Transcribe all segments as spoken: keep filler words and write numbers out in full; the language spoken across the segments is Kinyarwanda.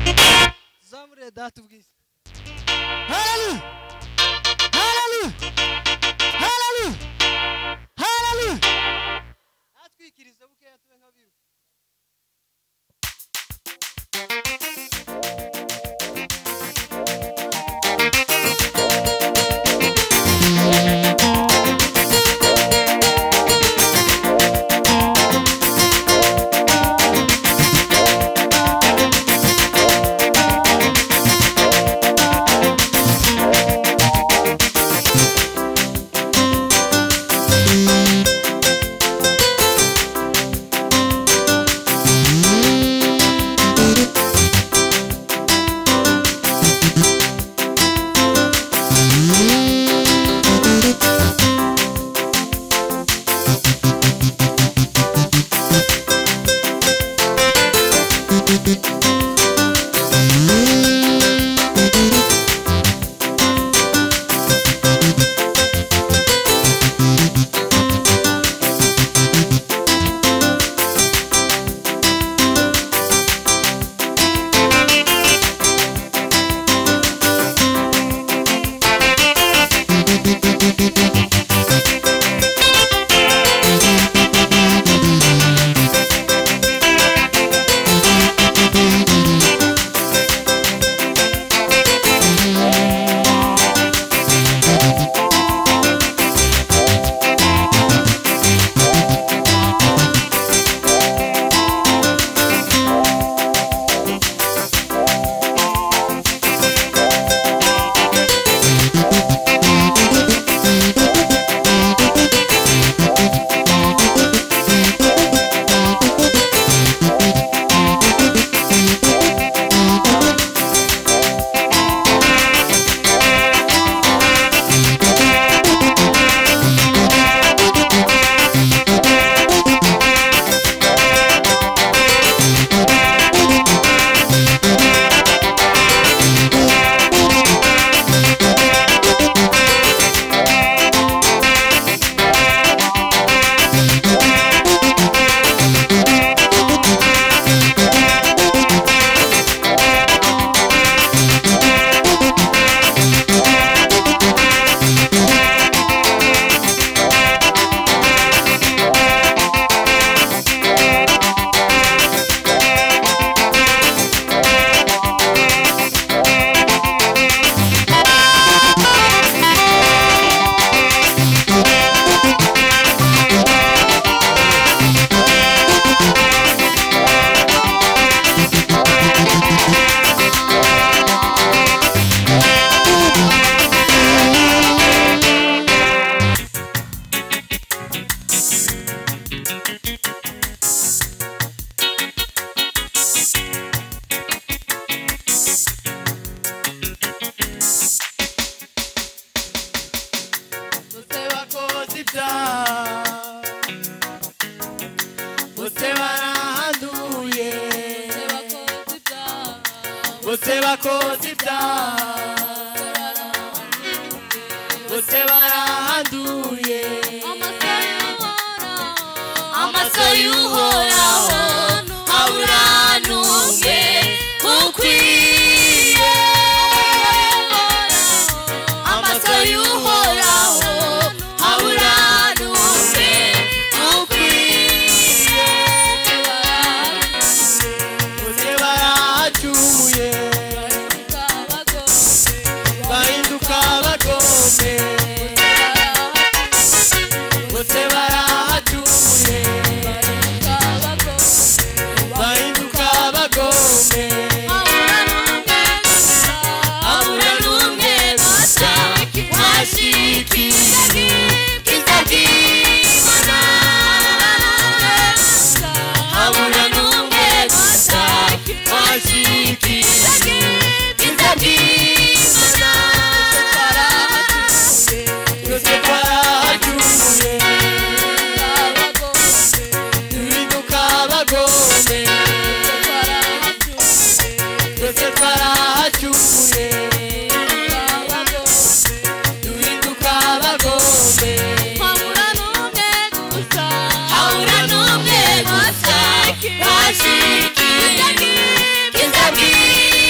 zamure data ubwiza. Hallelujah. Hallelujah. Hallelujah. Hallelujah. Atwikirize bukeya tube nkabiru. Você bakoze ibyaha Você barahanduye Amaso y'uhoraho awuranumye ukwiye Amaso y'uhoraho awuranumye ukwiye Você baracumuye bahinduka abagome Você baracumuye bahinduka abagome Abura n'umwe gusa washikira kizagimana Abura n'umwe gusa washikira kizagimana Você baracumuye duhinduka abagome Você baracumuye duhinduka abagome Abura n'umwe gusa washikira kizagimana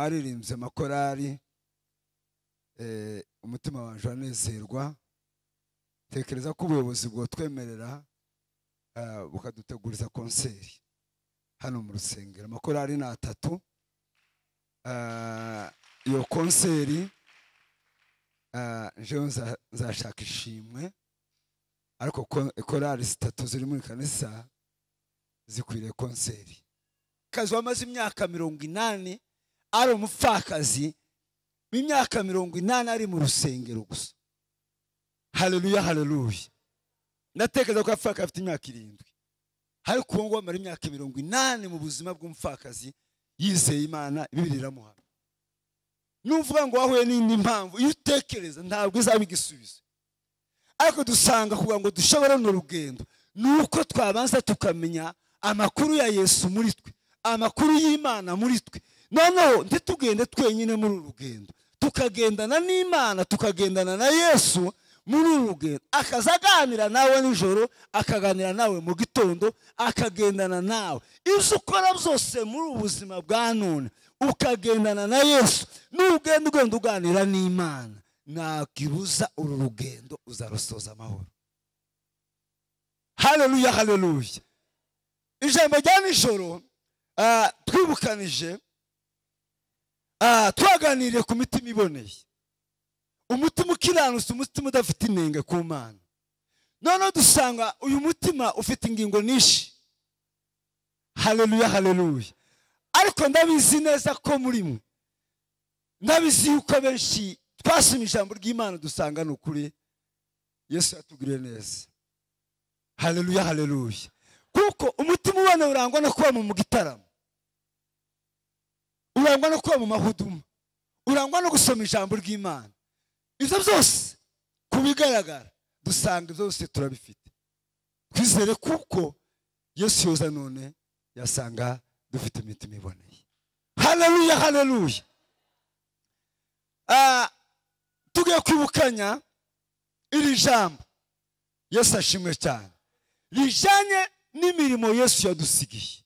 mwaririmbye amakorari eh umutima wanje wanezerwa tekereza ko ubuyobozi bwo twemerera bukaduteguriza konseri hano mu rusengero. Amakorari na atatu iyo konseri nje nzashaka ishimwe, ariko korari zitatu ziri muri kanisa zikwiriye konseri. Kazi wamaze imyaka mirongo inani ari umupfakazi, imyaka mirongo inani ari mu rusengero gusa. Haleluya, haleluya. Ndatekereza ko afaka afite imyaka irindwi, hari kungo amara imyaka mirongo inani mu buzima bw'umupfakazi yizeye Imana, Bibiliya iramuha. Nuvuga ngo wahuye n'indi mpamvu iyo utekereza ntabwo izaba igisubizo, ariko dusanga kugira ngo dushobore no rugendo nuko twabanza tukamenya amakuru ya Yesu muri twe, amakuru y'Imana muri twe. Noneho ntitugende twenyine muri urugendo, tukagendana n'Imana, tukagendana na Yesu muri urugendo. Akazaganira nawe nijoro, akaganira nawe mu gitondo, akagendana nawe. Ibyo ukora byose muri ubuzima bwa none ukagendana na Yesu, n'urugendo ugenda uganira n'Imana, nakibuza uru rugendo uzarusoza amahoro. Haleluya, haleluya. Ijambo rya nijoro twibukanije, twaganiriye ku mitima iboneye, umutima ukiranutse, umutima udafite inenge ku Mana. Noneho dusanga uyu mutima ufite ingingo nyinshi. Haleluya, haleluya. Ariko ndabizi neza ko muri mwe, ndabizi yuko benshi twasomye ijambo ry'Imana dusanga n'ukuri Yesu yatugiriye neza. Haleluya, haleluya. Kuko umutima ubona urangwa no kuba mu gitaramo, urangwa no kuba mu mahuduma, urangwa no gusoma ijambo ry'Imana. Ibyo byose kubigaragara dusanga byose turabifite. Twizere kuko Yesu yoza none yasanga dufite imitima iboneye. Haleluya, haleluya. Ah, tugiye kwibukanya iri jambo Yesu ashimwe cyane, rijanye n'imirimo Yesu yadusigiye.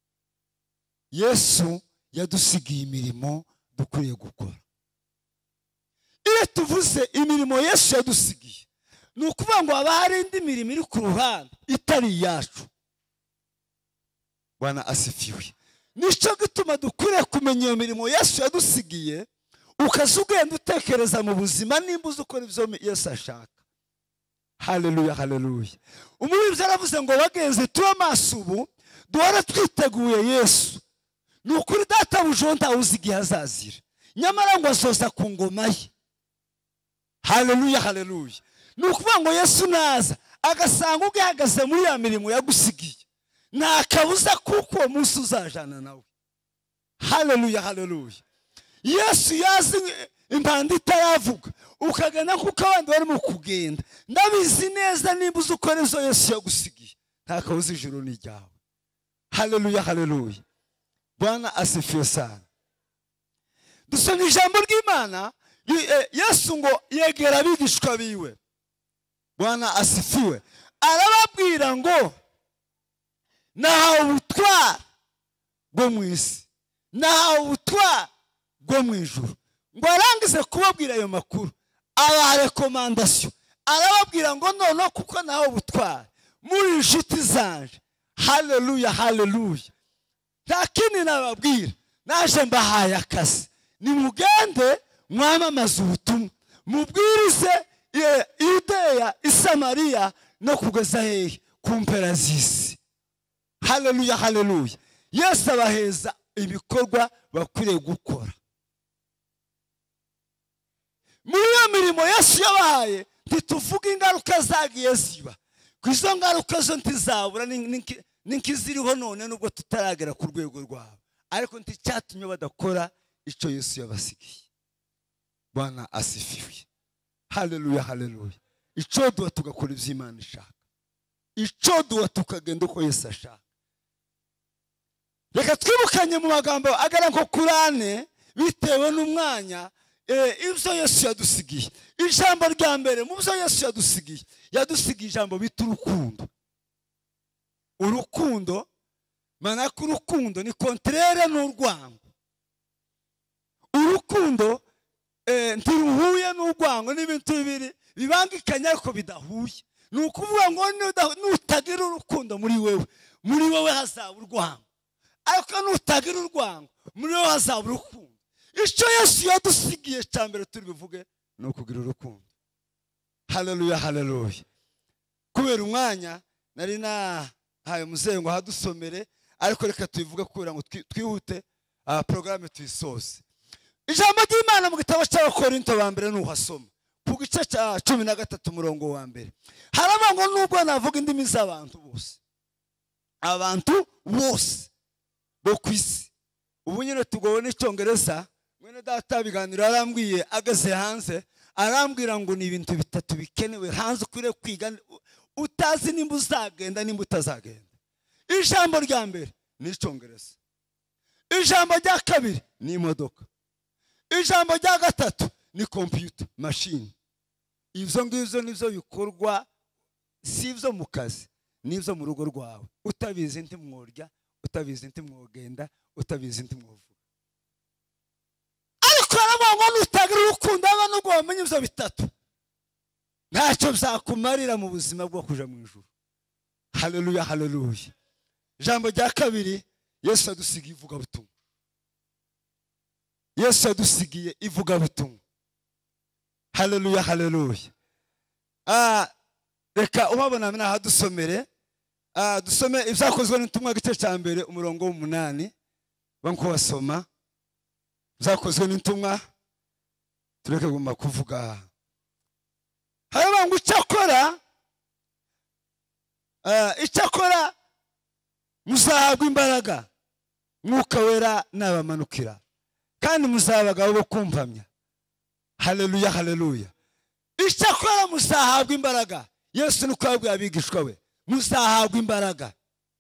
Yesu yadusigiye imirimo dukwiriye gukora. Iyo tuvuze imirimo Yesu yadusigiye, ni ukuvuga ngo haba hari indi mirimo iri ku ruhande itari iyacu. Bwana asifiwe. Nico gituma dukwiriye kumenya iyo mirimo Yesu yadusigiye, ukaza ugenda utekereza mu buzima nimba uzi ukora ibyo Yesu ashaka. Haleluya, haleluya. Umuririmbyi aravuze ngo bagenzi tuba maso ubu duhora twiteguye Yesu. Ni ukuri databuja ntawuzi igihe azazira, nyamara ngo azoza ku ngoma ye. Haleluya, haleluya. Ni ukuvuga ngo Yesu naza agasanga ugihagaze muri ya mirimo yagusigiye, nta kabuza kuko uwo munsi uzajana nawe. Haleluya, haleluya. Yesu yazi impanda itaravuga, ukagana kuko abandi bari mu kugenda. Ndabizi neza nimba uzi ukora izo Yesu yagusigiye, nta kabuza ijuru ni ryawe. Haleluya, haleluya. Bwana asifiwe sana. Dusoma ijambo ry'Imana, Yesu ngo yegera abigishwa biwe. Bwana asifiwe. Arababwira ngo nahawe ubutware bwo mu isi, nahawe ubutware bwo mu ijuru. Ngo arangize kubabwira ayo makuru, abaha rekomandasiyo, arababwira ngo noneho kuko nahawe ubutware muri inshuti zanje. Haleluya, haleluya. Nta kindi nababwira, naje mbahaye akazi, nimugende mwamamaze ubutumwa, mubwirize Yudeya, Isamariya no kugeza hehe ku mpera z'isi. Haleluya, haleluya. Yesu abaheza ibikorwa bakwiriye gukora. Muri iyo mirimo Yesu yabahaye ntituvuga ingaruka zagiye ziba, ku izo ngaruka zo ntizabura n'inkiziriho none nubwo tutaragera ku rwego rwabo, ariko nticyatumye badakora icyo Yesu yabasigiye. Bwana asifiwe. Haleluya, haleluya. Icyo duha tugakora ibyo Imana ishaka, icyo duha tukagenda uko Yesu ashaka. Reka twibukanye mu magambo agera nko kuri ane bitewe n'umwanya ibyo Yesu yadusigiye. Ijambo rya mbere mu byo Yesu yadusigiye, yadusigiye ijambo bita urukundo. Urukundo, maana ko urukundo ni kontrere n'urwango. urukundo ntiruhuye n'urwango n'ibintu bibiri bibangikanye ariko bidahuye. Ni ukuvuga ngo nutagira urukundo muri wewe, muri wowe hazaba urwango, ariko nutagira urwango muri wowe hazaba urukundo. Icyo Yesu yadusigiye cya mbere turi bivuge ni ukugira urukundo. Haleluya, haleluya. Kubera umwanya nari nahaye muzehe ngo hadusomere, ariko reka tubivuge kubera ngo twihute porogaramu tuyisoze. Ijambo ry'Imana mu gitabo cy'Abakorinto ba mbere nuhasoma ku gice cya cumi na gatatu umurongo wa mbere haravuga ngo nubwo navuga indimi z'abantu bose, abantu bose bo ku isi. Ubu nyine tugowe n'icyongereza, mwene data biganiro arambwiye ageze hanze, arambwira ngo ni ibintu bitatu bikenewe hanze ukwiriye kwiga utazi nimba uzagenda nimba utazagenda. Ijambo rya mbere ni icyongereza, ijambo rya kabiri ni imodoka, ijambo rya gatatu ni computer machine. Ibyo ngibyo nibyo bikorwa, si ibyo mu kazi, nibyo mu rugo rwawe. Utabizi nti mworya, utabizi nti mwogenda, utabizi nti mwovuga. Ariko aravuga ngo nutagira urukundo aba nubwo wamenye ibyo bitatu ntacyo byakumarira mu buzima bwo kuja mu ijuru. Haleluya, haleluya. Ijambo rya kabiri, Yesu adusigiye ivugabutumwa. Yesu yadusigiye ivugabutumwa. Haleluya, haleluya. Ah, reka ubabona mna hadusomere. Ah, dusome ibyakozwe n'intumwa gice cya mbere umurongo w'umunani. Banko wasoma. Ibyakozwe n'intumwa tureke guma kuvuga. Haba ngo icyakora ah icyakora muzahabwa imbaraga Mwuka Wera nabamanukira, kandi muzabagabo bo kumvamya. Haleluya, haleluya. Icyakora muzahabwa imbaraga. Yesu nuko yabwiye abigishwa be, muzahabwa imbaraga,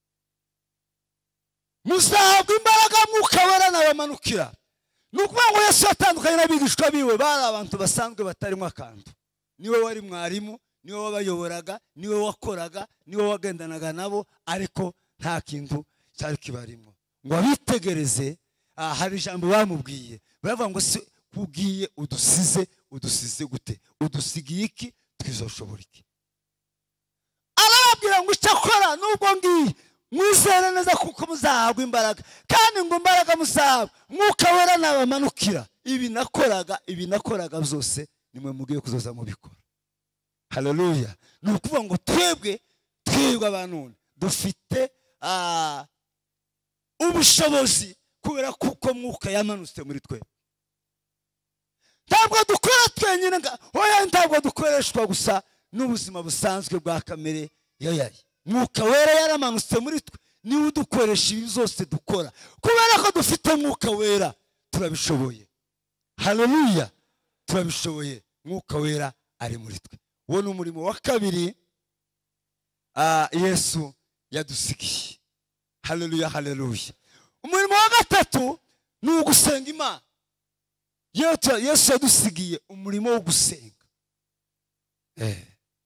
muzahabwa imbaraga Mwuka Wera nabamanukira. Nukuvuga ngo Yesu atandukanye n'abigishwa biwe, bari abantu basanzwe batarimo akantu. Niwe wari mwarimu, niwe wabayoboraga, niwe wakoraga, niwe wagendanaga nabo, ariko nta kintu cyari kibarimo. Ngo abitegereze, hari ijambo bamubwiye, baravuga ngo se kugiye udusize, udusize gute? Udusigiye iki? Twizoshobora iki? Arababwira ngo icyakora nubwo ngiye mwizere neza kuko muzahabwa imbaraga, kandi ngo imbaraga muzahabwa Mwuka Wera nabamanukira. Ibi nakoraga, ibi nakoraga byose nimwe mugiye kuzoza mubikora. Haleluya. Ni ukuvuga ngo twebwe twebwe abantu dufite ah ubushobozi kubera kuko Mwuka yamanutse muri twe. Ntabwo dukora twenyine, oya, ntabwo dukoreshwa gusa n'ubuzima busanzwe bwa kamere yayaye. Mwuka Wera yaramanutse muri twe, niwe udukoresha ibi byose dukora. Kubera ko dufite Mwuka Wera turabishoboye. Haleluya, turabishoboye. Mwuka Wera ari muri twe. Uwo ni umurimo wa kabiri ah Yesu yadusigiye. Haleluya, haleluya. Umurimo wa gatatu ni ugusenga Imana. Yesu yadusigiye umurimo wo gusenga. Eh.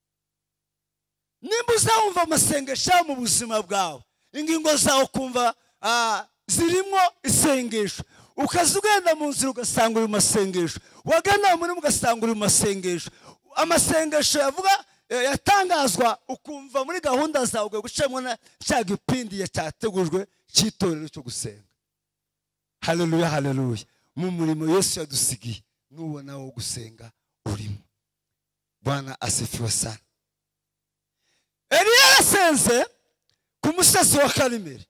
Nimba uzumva amasengesho mu buzima bwawe, ingingo zawe kumva ah zirimo isengesho, ukaza ugenda mu nzira ugasanga uri masengesho, wagana muri ugasanga uri masengesho, amasengesho yavuga yatangazwa ukumva muri gahunda zawe gucamo na cya gipindi cyategujwe cy'itorero cyo gusenga. Haleluya, haleluya. Mu murimo Yesu yadusigiye nubona wo gusenga urimo. Bwana asifiwe sana. Eliya arasenze ku musozi wa Karimeli,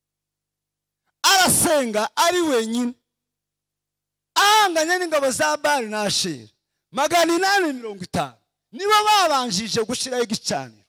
arasenga ari wenyine, ahanganye n'ingabo za Bali na Ashera magana inani mirongo itanu. Nibo babanjije gushiraho igicaniro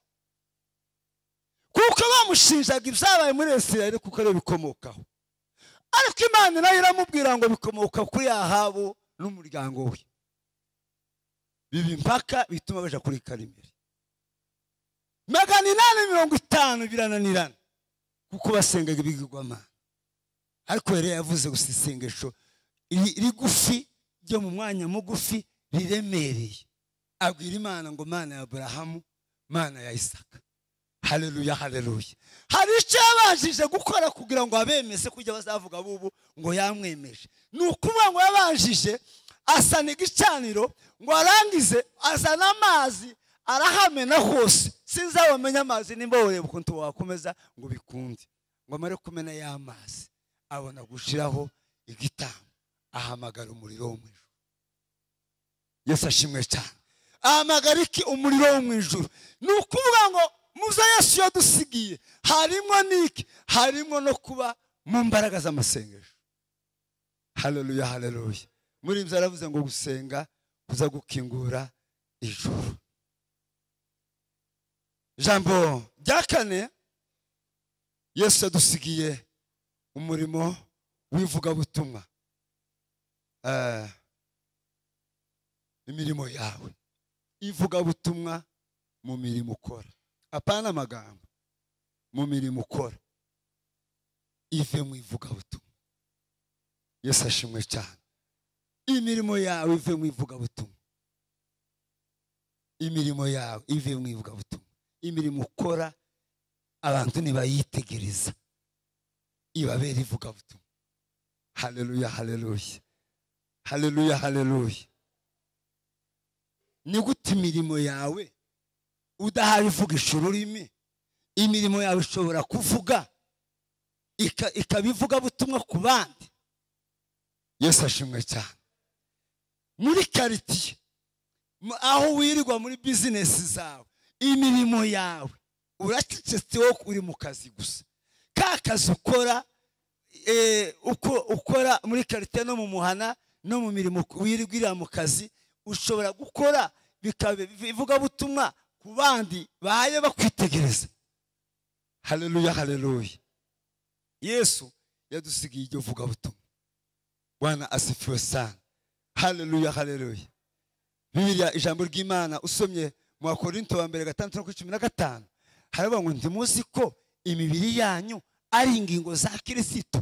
kuko bamushinjaga ibyabaye muri Isirayeli kuko ari bikomokaho. Ariko Imana nayo iramubwira ngo bikomoka kuri Ahabu n'umuryango we. Bibi mpaka bituma baje kuri Karimeli. Magana inani mirongo itanu birananirana kuko basengaga ibigirwamana. Ariko Eliya yavuze gusa isengesho rigufi ryo mu mwanya mugufi riremereye. Abwira Imana ngo Mana ya Aburahamu, Mana ya Isaka. haleluya haleluya. Hari icyo yabajije gukora kugira ngo abemeze kujya bazavuga bubu ngo yamwemeje. Ni ukuvuga ngo yabajije asana igicaniro ngo arangize azana amazi arahamena hose. Sinzabamenya amazi nimba ureba ukuntu wakomeza ngo bikunde. Ngo amare kumena y'amazi abona gushiraho igitambo ahamagara umuriro wo mu ijuru. Yesu ashimwe cyane. Ahamagara iki? Umuriro wo mu ijuru. Ni ukuvuga ngo muza Yesu yadusigiye harimo niki? Harimo no kuba mu mbaraga z'amasengesho. Haleluya haleluya. Muri ibyo aravuze ngo gusenga kuza gukingura ijuru. Jambo rya kane, Yesu yadusigiye umurimo w'ivugabutumwa. Eh imirimo yawe ivugabutumwa mu mirimo ukora. Apana amagambo, mu mirimo ukora ive mu ivugabutumwa. Yesu ashimwe cyane. Imirimo yawe ive mu ivugabutumwa. Imirimo yawe ive mu ivugabutumwa. Imirimo ukora abantu nibayitegereza ibabera ivugabutumwa. Haleluya haleluya. Haleluya haleluya. Ni gute imirimo yawe udahari uvugisha ururimi? Imirimo yawe ishobora kuvuga ikabivuga butumwa ku bandi. Yesu ashimwe cyane. Muri quartier aho wirirwa muri business zawe, imirimo yawe uracecetse uri mu kazi gusa. Ka kazi ukora eh uko ukora muri quartier no mu muhana no mu mirimo wirirwa mu kazi ushobora gukora bivuga butumwa ku bandi baye bakwitegereza. Haleluya haleluya. Yesu yadusigiye iryo vuga butumwa. Bwana asifiwe sana. Haleluya haleluya. Bibiliya ijambo ry'Imana usomye mu Korinto wa mbere gatandatu no cumi na gatanu haravuga ngo ntimuzi ko imibiri yanyu ari ingingo za Kristo.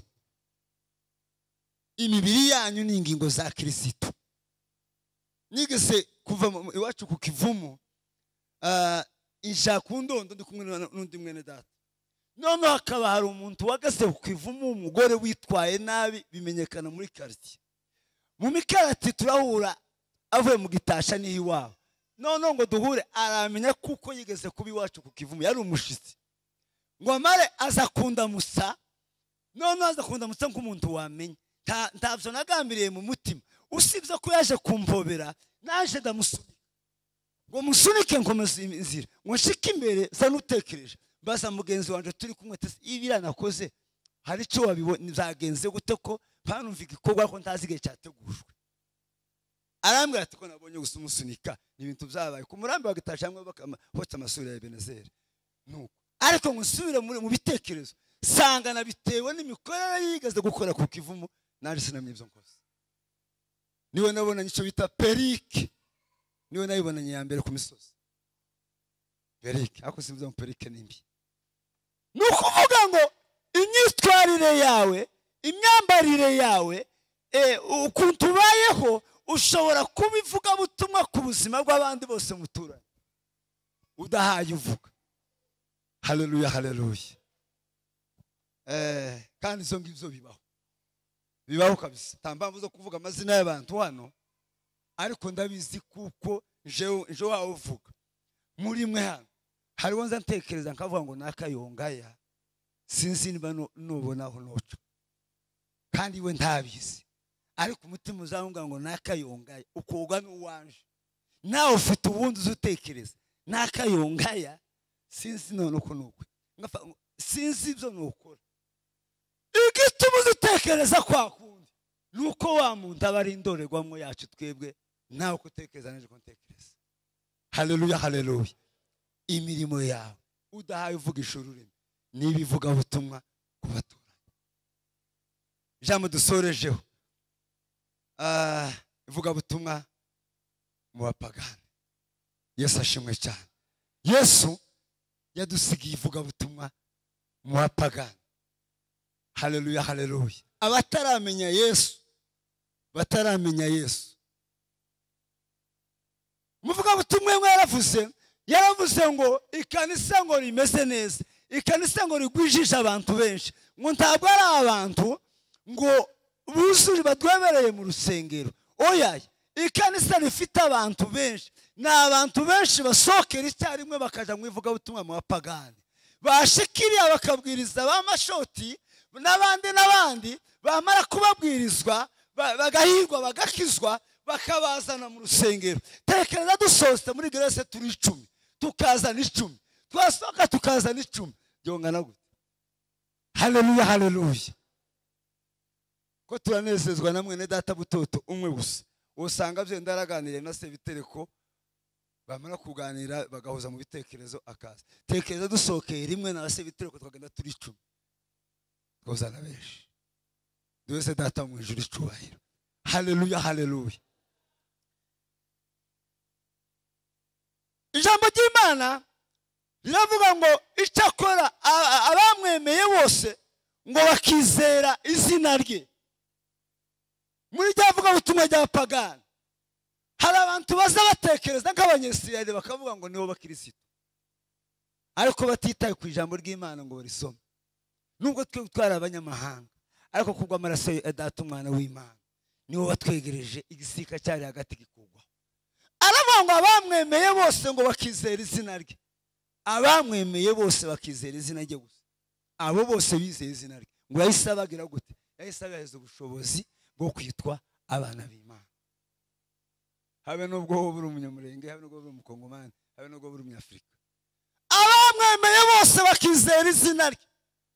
Imibiri yanyu ni ingingo za Kristo. Nigeze kuva iwacu ku Kivumu uh, insha ku Ndondo ndi kumwe n'undi mwene data. None hakaba hari umuntu wagase ku Kivumu umugore witwaye nabi bimenyekana muri quartier. Mu mikarati turahura avuye mu gitasha ni iwawe. None ngo duhure aramenya kuko yigeze kuba iwacu ku Kivumu yari umushitsi. Ngo amare azakunda musa. None azakunda musa nk'umuntu wamenye. Ntavyo nagambiriye mu mutima. Usibye ko yaje kumpobera naje ndamusunika ngo musunike nkomeza inzira ngo nshike imbere za nutekereje baza mugenzi wanje turi kumwe tese ibira nakoze hari cyo wabibona zagenze gute ko panumva igikorwa ko ntazigiye cyategujwe. Arambwira ati ko nabonye gusumusunika n'ibintu byabaye ku murambi wagatashamwe bakahota amasura ya Benezeri nuko ariko ngusubire mu bitekerezo sanga nabitewe n'imikorere yigeze gukora ku Kivumu nari sinamye ibyo nkoze. Niwe nabona nicyo bita perike. Niwe nayibonanye ya mbere ku misozi. Perike, ako simvuze mu perike nimbi. Nukuvuga ngo inyitwarire yawe, imyambarire yawe, eh ukuntu ubayeho ushobora kubivuga butumwa ku buzima bw'abandi bose muturanye. Udahaye uvuga. Haleluya haleluya. Eh kandi izo ngibyo bibaho. Bibaho kabisa. Tambamvu zo kuvuga amazina y'abantu hano ariko ndabizi kuko je je wawe uvuga muri mwe hano hari wonza ntekereza nkavuga ngo nakayongaya sinzi niba nubonaho noco kandi we ntabizi ariko umutima uzahunga ngo nakayongaya ukoga n'uwanje nawe ufite ubundi uzutekereza nakayongaya sinzi none uko nuko ngafa sinzi ibyo nukora. Igituma utekereza kwa kundi nuko wa muntu abari indorerwamo yacu twebwe nawe kutekereza nje kontekereza. Haleluya haleluya. Imirimo yawe udahaye uvuga ishururimo nibivuga butumwa kubaturanye. Jambo dusorejeho ah ivuga butumwa mu bapagani. Yesu ashimwe cyane. Yesu yadusigiye ivuga butumwa mu bapagani. Haleluya haleluya. Abataramenya Yesu bataramenya Yesu muvuga butumwe mwe yaravuze yaravuze ngo ikanisa ngo rimeze neza, ikanisa ngo rigwijije abantu benshi, ngo ntabwo ari abantu ngo buzuri badwebereye mu rusengero. Oya, ikanisa rifite abantu benshi, ni abantu benshi basokera icyarimwe bakaja mu ivugabutumwa mu bapagani, bashikiriya bakabwiriza b'amashoti n'abandi n'abandi, bamara kubabwirizwa bagahirwa bagakizwa bakabazana mu rusengero. Tekereza dusohotse muri Grace turi icumi, tukazana icumi, twasohoka tukazana icumi, byongana gute? Haleluya, haleluya. Ko turanezezwa na mwene data butoto umwe gusa, usanga byenda araganiriye na se bitereko, bamara kuganira bagahuza mu bitekerezo akaza. Tekereza dusohokeye rimwe na se bitereko twagenda turi icumi, twazana benshi, duwese data mu ijuru icubahiro. Haleluya, haleluya. Ijambo ry'Imana riravuga ngo icyakora abamwemeye bose ngo bakizera izina rye. Muri ryavuga ubutumwa rya pagani, hari abantu baza batekereza nk'abanyesirayeli bakavuga ngo nibo bakirisitu, ariko batitaye ku ijambo ry'Imana ngo barisome. Nubwo twe twari abanyamahanga, ariko kubwo amaraso ya data umwana w'Imana niwo watwegereje, igisika cyari hagati gikugwa. Aravuga ngo abamwemeye bose ngo bakizera izina rye. Abamwemeye bose bakizera izina rye gusa, abo bose bizeye izina rye. Ngo yahise abagira gute? Yahise abaheza ubushobozi bwo kwitwa abana b'Imana. Habe nubwo buri umunyamurenge, habe nubwo buri umukongomani, habe nubwo buri umunyafrika, abamwemeye bose bakizera izina rye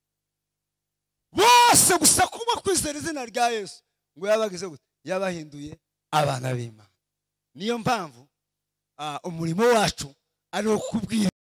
bose gusa. Kuba kwizera izina rya Yesu ngo yabagize gute? Yabahinduye abana b'Imana. Niyo mpamvu umurimo wacu ari wo kubwiriza